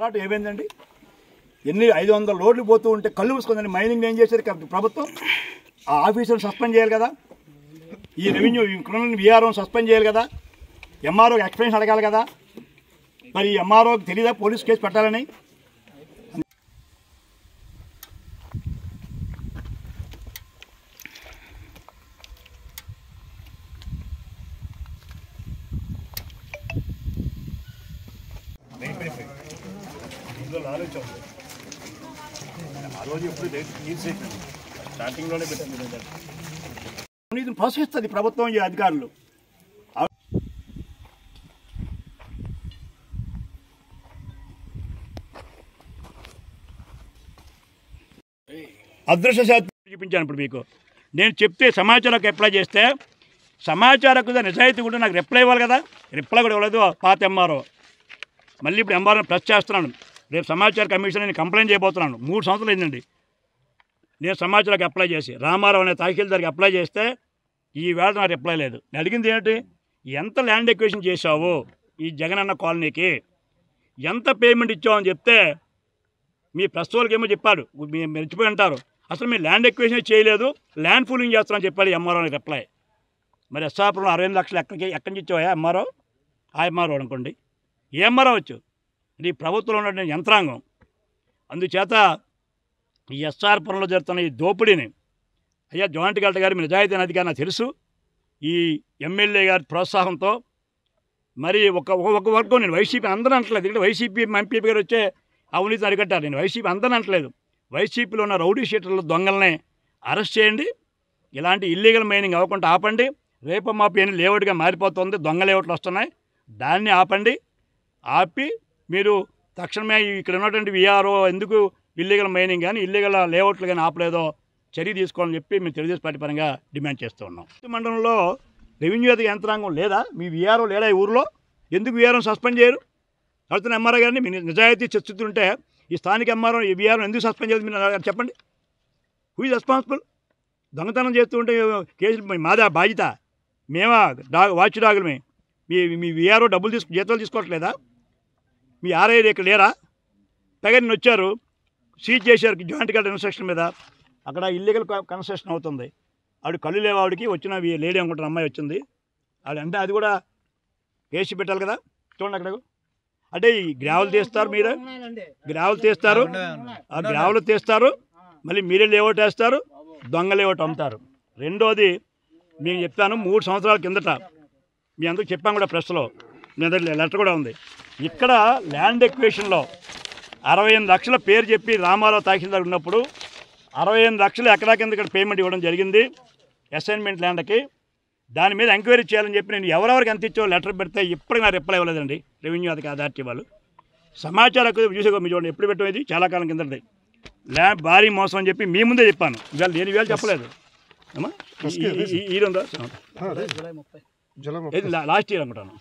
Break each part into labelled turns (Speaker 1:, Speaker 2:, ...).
Speaker 1: అలాంటి ఏమైందండి? ఎన్ని 500 లోడ్లు పోతూ ఉంటే కళ్ళు మూసుకుందండి. మైనింగ్ ఏం చేశారు ప్రభుత్వం? ఆ ఆఫీసర్ని సస్పెండ్ చేయాలి కదా, ఈ రెవెన్యూ వీఆర్ఓని సస్పెండ్ చేయాలి కదా, ఎంఆర్ఓకి ఎక్స్ప్లెనేషన్ అడగాలి కదా. మరి ఎంఆర్ఓకి తెలీదా పోలీస్ కేసు పెట్టాలని? ఆ రోజు ఎప్పుడు స్టార్టింగ్లోనే పెట్టాను. ప్రోత్సహిస్తుంది ప్రభుత్వం, ఈ అధికారులు. అదృష్టశాస్త్రం చూపించాను. ఇప్పుడు మీకు నేను చెప్తే సమాచారకు అప్లై చేస్తే సమాచారకు నిజాయితీ కూడా నాకు రిప్లై ఇవ్వాలి కదా. రిప్లై కూడా ఇవ్వలేదు పాత ఎంఆర్ఓ. మళ్ళీ ఇప్పుడు ఎంఆర్ఓని ప్రెస్ చేస్తున్నాను. రేపు సమాచార కమిషన్ నేను కంప్లైంట్ చేయబోతున్నాను. 3 సంవత్సరాలు అయిందండి నేను సమాచారకు అప్లై చేసి. రామారావు అనే తహసీల్దార్కి అప్లై చేస్తే ఈ వేళ నాకు రిప్లై లేదు. నేను అడిగింది ఏంటి, ఎంత ల్యాండ్ ఎక్వేషన్ చేసావు ఈ జగన్ అన్న కాలనీకి, ఎంత పేమెంట్ ఇచ్చావు అని చెప్తే మీ ప్రెస్ వాళ్ళకి ఏమో చెప్పాడు, మీరు మర్చిపోయి అంటారు. అసలు మీరు ల్యాండ్ ఎక్వేషన్ చేయలేదు, ల్యాండ్ పూలింగ్ చేస్తామని చెప్పాడు ఎంఆర్ఓ రిప్లై. మరి ఎస్ఆర్పురం 60 లక్షలు ఎక్కడి నుంచి ఇచ్చావా ఎంఆర్ఓ? ఆ ఎంఆర్ఓ అనుకోండి, ఏ ఎంఆర్ఓ వచ్చు? ఇది ప్రభుత్వంలో ఉన్న యంత్రాంగం. అందుచేత ఈ ఎస్ఆర్పురంలో జరుగుతున్న ఈ దోపిడీని అయ్యా జాయింట్ కలెక్టర్ గారు మీ నిజాయితీ అధికారి నాకు తెలుసు. ఈ ఎమ్మెల్యే గారి ప్రోత్సాహంతో మరి ఒక వర్గం, నేను వైసీపీ అందరూ అంటలేదు, ఇక్కడ వైసీపీ ఎంపీ గారు వచ్చే అవినీతిని అరికట్టారు. నేను వైసీపీ అందరూ అంటలేదు. వైసీపీలో ఉన్న రౌడీ షీటర్ల దొంగల్ని అరెస్ట్ చేయండి, ఇలాంటి ఇల్లీగల్ మైనింగ్ అవ్వకుండా ఆపండి. రేపు మాపి లేఅవుట్గా మారిపోతుంది, దొంగ లేఅవుట్లు వస్తున్నాయి, దాన్ని ఆపండి. ఆపి మీరు తక్షణమే ఇక్కడ ఉన్నటువంటి వీఆర్ఓ ఎందుకు ఇల్లీగల్ మైనింగ్ కానీ ఇల్లీగల్ లేఅవుట్లు కానీ ఆపలేదో చర్య తీసుకోవాలని చెప్పి మేము తెలుగుదేశం పార్టీ పరంగా డిమాండ్ చేస్తూ ఉన్నాం. మండలంలో రెవెన్యూ యంత్రాంగం లేదా? మీ వీఆర్ఓ లేదా ఈ ఊరిలో? ఎందుకు వీఆర్ఓని సస్పెండ్ చేయరు? అడుగుతున్న ఎంఆర్ఓ గారిని, మీ నిజాయితీ చర్చిస్తుంటే ఈ స్థానిక ఎంఆర్ఓ ఈ వీఆర్ఓ ఎందుకు సస్పెండ్ చేయదు మీరు చెప్పండి. Who is responsible? దొంగతనం చేస్తూ ఉంటే కేసులు మాదా బాధ్యత? మేమా వాచ్ డాగులమే? మీ వీఆర్ఓ డబ్బులు జీతాలు తీసుకోవట్లేదా? మీ ఆర్ఐ ఇక్కడ లేరా? పైగా నేను వచ్చారు, సీజ్ చేశారు జాయింట్ కలెక్టర్ ఇన్స్ట్రక్షన్ మీద. అక్కడ ఇల్లీగల్ కన్స్ట్రక్షన్ అవుతుంది. ఆవిడ కళ్ళు లేవు, ఆవిడకి వచ్చిన లేడీ అనుకుంటున్న అమ్మాయి వచ్చింది. ఆవిడ అంటే అది కూడా కేసు పెట్టాలి కదా. చూడండి అక్కడ అంటే ఈ గ్రావెల్ తీస్తారు, మీరే గ్రావెల్ తీస్తారు, ఆ గ్రావెల్ తీస్తారు, మళ్ళీ మీరే లేఅవుట్ వేస్తారు, దొంగ లేఅవుట్ అమ్ముతారు. రెండోది నేను చెప్తాను, 3 సంవత్సరాల కిందట మీ అందరికి చెప్పాను కూడా ప్రెస్లో, మీ దగ్గర లెటర్ కూడా ఉంది. ఇక్కడ ల్యాండ్ ఎక్వేషన్లో 68 లక్షల పేరు చెప్పి రామారావు తహసీల్దార్ ఉన్నప్పుడు 68 లక్షలు ఎకరా కింద ఇక్కడ పేమెంట్ ఇవ్వడం జరిగింది అసైన్మెంట్ ల్యాండ్కి. దాని మీద ఎంక్వైరీ చేయాలని చెప్పి నేను ఎవరెవరికి ఎంత ఇచ్చో లెటర్ పెడితే ఇప్పటికి నాకు రిప్లై ఇవ్వలేదండి రెవెన్యూ అథారిటీ వాళ్ళు. సమాచారం చూసే మీ చూడండి ఎప్పుడు పెట్టేది చాలా కాలం కిందది. ల్యాండ్ భారీ మోసం అని చెప్పి మీ ముందే చెప్పాను. ఇవాళ నేను ఇవాళ చెప్పలేదు అమ్మా. ఈరోజు లాస్ట్ ఇయర్ అనుకుంటాను.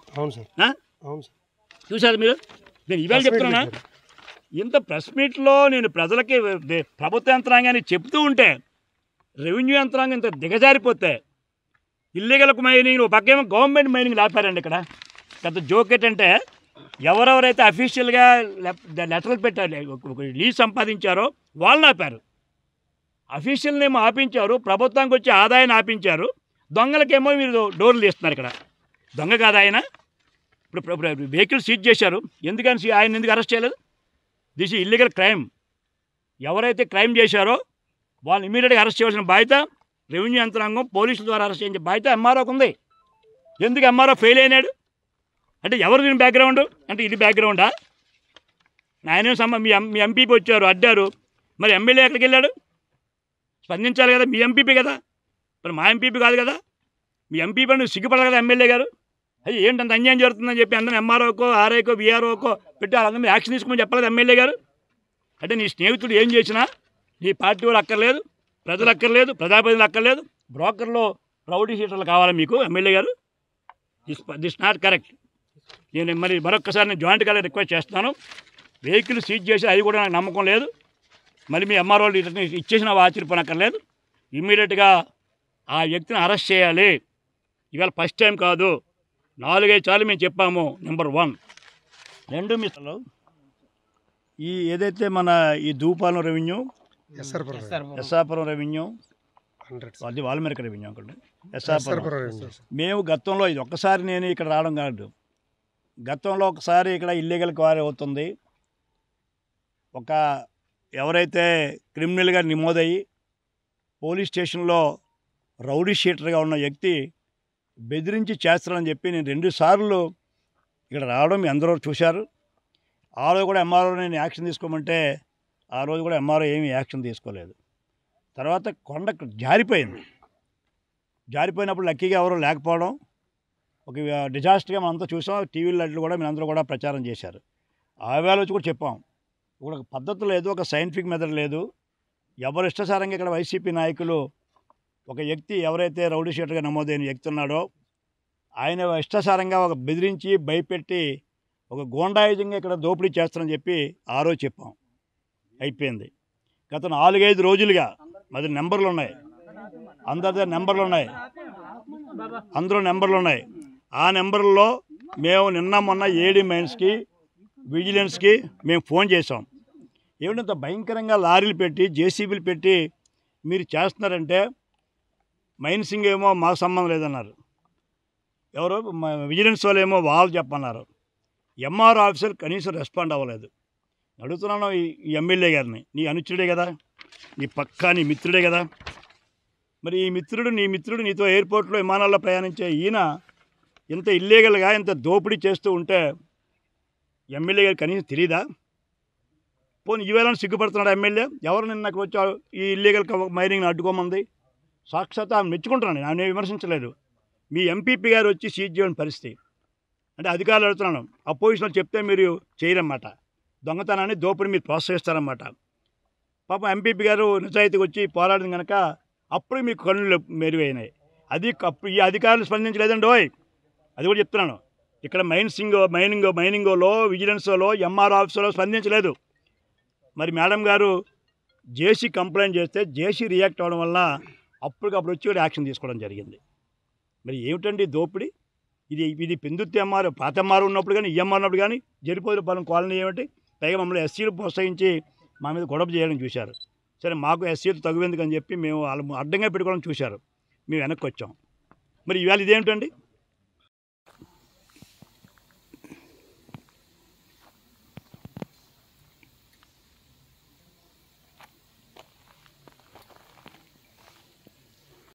Speaker 1: చూసారు మీరు? నేను ఇవాళ చెప్తున్నా. ఇంత ప్రెస్ మీట్లో నేను ప్రజలకి ప్రభుత్వ యంత్రాంగాన్ని చెప్తూ ఉంటే రెవెన్యూ యంత్రాంగం ఇంత దిగజారిపోతే ఇల్లీగల్ మైనింగ్ పక్కేమో గవర్నమెంట్ మైనింగ్ ఆపారండి. ఇక్కడ పెద్ద జోక్ ఏంటంటే ఎవరెవరైతే అఫీషియల్గా లెటర్లు పెట్టారు, లీజ్ సంపాదించారో వాళ్ళని ఆపారు. అఫీషియల్నేమో ఆపించారు, ప్రభుత్వానికి వచ్చి ఆదాయాన్ని ఆపించారు. దొంగలకేమో మీరు డోర్లు తీస్తున్నారు. ఇక్కడ దొంగ కాదు ఆయన. ఇప్పుడు వెహికల్ సీజ్ చేశారు, ఎందుకని ఆయన ఎందుకు అరెస్ట్ చేయలేదు? This is illegal crime. ఎవరైతే క్రైమ్ చేశారో వాళ్ళు ఇమీడియట్గా అరెస్ట్ చేయవలసిన బాధ్యత రెవెన్యూ యంత్రాంగం పోలీసుల ద్వారా అరెస్ట్ చేయించే బాధ్యత ఎంఆర్ఓకి ఉంది. ఎందుకు ఎంఆర్ఓ ఫెయిల్ అయినాడు అంటే ఎవరు దీని బ్యాక్గ్రౌండ్ అంటే ఇది బ్యాక్గ్రౌండా? ఆయన మీ ఎంపీపీ వచ్చారు, అడ్డారు, మరి ఎమ్మెల్యే ఎక్కడికి వెళ్ళాడు? స్పందించాలి కదా, మీ ఎంపీపీ కదా, మరి మా ఎంపీపీ కాదు కదా. మీ ఎంపీపీ నువ్వు సిగ్గుపడాలి కదా ఎమ్మెల్యే గారు. అది ఏంటంత అన్యాయం జరుగుతుందని చెప్పి అందరూ ఎంఆర్ఓకో ఆర్ఐకో వీఆర్ఓకో పెట్టి వాళ్ళందరూ యాక్షన్ తీసుకోమని చెప్పలేదు ఎమ్మెల్యే గారు. అంటే నీ స్నేహితుడు ఏం చేసినా నీ పార్టీ వాళ్ళు అక్కర్లేదు, ప్రజలు అక్కర్లేదు, ప్రజాప్రతినిధులు అక్కర్లేదు, బ్రోకర్లో రౌడీ షీటర్లు కావాలి మీకు ఎమ్మెల్యే గారు. This not correct. నేను మరి మరొక్కసారి నేను జాయింట్ కలెక్టర్ రిక్వెస్ట్ చేస్తున్నాను. వెహికల్ సీజ్ చేసి అది కూడా నాకు నమ్మకం లేదు. మళ్ళీ మీ ఎంఆర్ఓలు ఇచ్చేసిన ఆశ్చర్యపోనక్కర్లేదు. ఇమ్మీడియట్గా ఆ వ్యక్తిని అరెస్ట్ చేయాలి. ఇవాళ ఫస్ట్ టైం కాదు, 4-5 సార్లు మేము చెప్పాము. నెంబర్ 1. 2 మిస్టర్లు ఏదైతే మన ఈ దూపాలం రెవెన్యూ, ఎస్ఆర్పురం రెవెన్యూ, అది వాల్మీకి రెవెన్యూ అనుకోండి, ఎస్ఆర్పురం, మేము గతంలో ఇది ఒక్కసారి నేను ఇక్కడ రావడం కాదు, గతంలో ఒకసారి ఇక్కడ ఇల్లీగల్ క్వారీ అవుతుంది. ఒక ఎవరైతే క్రిమినల్గా నమోదయ్యి పోలీస్ స్టేషన్లో రౌడీ షీటర్గా ఉన్న వ్యక్తి బెదిరించి చేస్తారని చెప్పి నేను 2 సార్లు ఇక్కడ రావడం మీ అందరూ చూశారు. ఆ రోజు కూడా ఎంఆర్ఓ నేను యాక్షన్ తీసుకోమంటే ఆ రోజు కూడా ఎంఆర్ఓ ఏమీ యాక్షన్ తీసుకోలేదు. తర్వాత కొండ జారిపోయింది. జారిపోయినప్పుడు లక్కీగా ఎవరో లేకపోవడం ఒక డిజాస్టర్గా మనంతా చూసాం. టీవీలో కూడా మీరందరూ కూడా ప్రచారం చేశారు. ఆ వేళ వచ్చి కూడా చెప్పాం, ఒక పద్ధతి లేదు, ఒక సైంటిఫిక్ మెథడ్ లేదు. ఎవరు ఇష్టసారంగా ఇక్కడ వైసీపీ నాయకులు ఒక వ్యక్తి ఎవరైతే రౌడీ షీటర్గా నమోదైన వ్యక్తి ఉన్నాడో ఆయన ఇష్టసారంగా ఒక బెదిరించి భయపెట్టి ఒక గూండాయుధంగా ఇక్కడ దోపిడీ చేస్తారని చెప్పి ఆ రోజు చెప్పాం. అయిపోయింది. గత 4-5 రోజులుగా మరి నెంబర్లు ఉన్నాయి, అందరి దగ్గర నెంబర్లు ఉన్నాయి, అందరూ నెంబర్లు ఉన్నాయి. ఆ నెంబర్లో మేము నిన్న మొన్న ఏడీ మైన్స్కి, విజిలెన్స్కి మేము ఫోన్ చేసాం. ఏమిటంత భయంకరంగా లారీలు పెట్టి జేసీబీలు పెట్టి మీరు చేస్తున్నారంటే మైన్సింగ్ ఏమో మాకు సంబంధం లేదన్నారు, ఎవరో విజిలెన్స్ వాళ్ళు ఏమో వాళ్ళు చెప్పన్నారు. ఎంఆర్ ఆఫీసర్ కనీసం రెస్పాండ్ అవ్వలేదు. అడుగుతున్నాను ఈ ఎమ్మెల్యే గారిని, నీ అనుచరుడే కదా, నీ పక్కా నీ మిత్రుడే కదా, మరి ఈ మిత్రుడు నీ మిత్రుడు నీతో ఎయిర్పోర్ట్లో విమానాల్లో ప్రయాణించే ఈయన ఇంత ఇల్లీగల్గా ఇంత దోపిడీ చేస్తూ ఉంటే ఎమ్మెల్యే గారికి కనీసం తెలియదా? పోనీ ఈవేళ సిగ్గుపడుతున్నాడు ఎమ్మెల్యే. ఎవరు నిన్న నాకు వచ్చి ఈ ఇల్లీగల్ మైనింగ్ని అడ్డుకోమంది? సాక్షాత్ ఆమె మెచ్చుకుంటున్నాను, నేను విమర్శించలేదు. మీ ఎంపీపీ గారు వచ్చి సీజ్ చేయని పరిస్థితి అంటే అధికారులు అడుగుతున్నాను. అపోజిషన్లో చెప్తే మీరు చేయరన్నమాట, దొంగతనాన్ని దోపిడీ మీరు ప్రోత్సహిస్తారన్నమాట. పాపం ఎంపీపీ గారు నిజాయితీకి వచ్చి పోరాడింది కనుక అప్పుడు మీకు కన్నులు మెరుగైనాయి. అది అప్పుడు ఈ అధికారులు స్పందించలేదండి. అది కూడా చెప్తున్నాను. ఇక్కడ మైనింగ్లో విజిలెన్స్లో ఎంఆర్ ఆఫీసులో స్పందించలేదు. మరి మేడం గారు జేసీ కంప్లైంట్ చేస్తే జేసీ రియాక్ట్ అవ్వడం వల్ల అప్పటికప్పుడు వచ్చి కూడా యాక్షన్ తీసుకోవడం జరిగింది. మరి ఏమిటండి దోపిడీ? ఇది పెందుర్తి ఎంఆర్, పాత ఎంఆర్ ఉన్నప్పుడు కానీ ఈఎంఆర్ ఉన్నప్పుడు కానీ జరిపోతుపాలెం కాలనీ ఏమిటి? పైగా మమ్మల్ని ఎస్సీలు ప్రోత్సహించి మా మీద గొడవ చేయడం చూశారు. సరే మాకు ఎస్సీలు తగువెందుకు అని చెప్పి మేము వాళ్ళు అడ్డంగా పెట్టుకోవడం చూశారు. మేము వెనక్కి వచ్చాం. మరి ఇవాళ ఇదేమిటండి?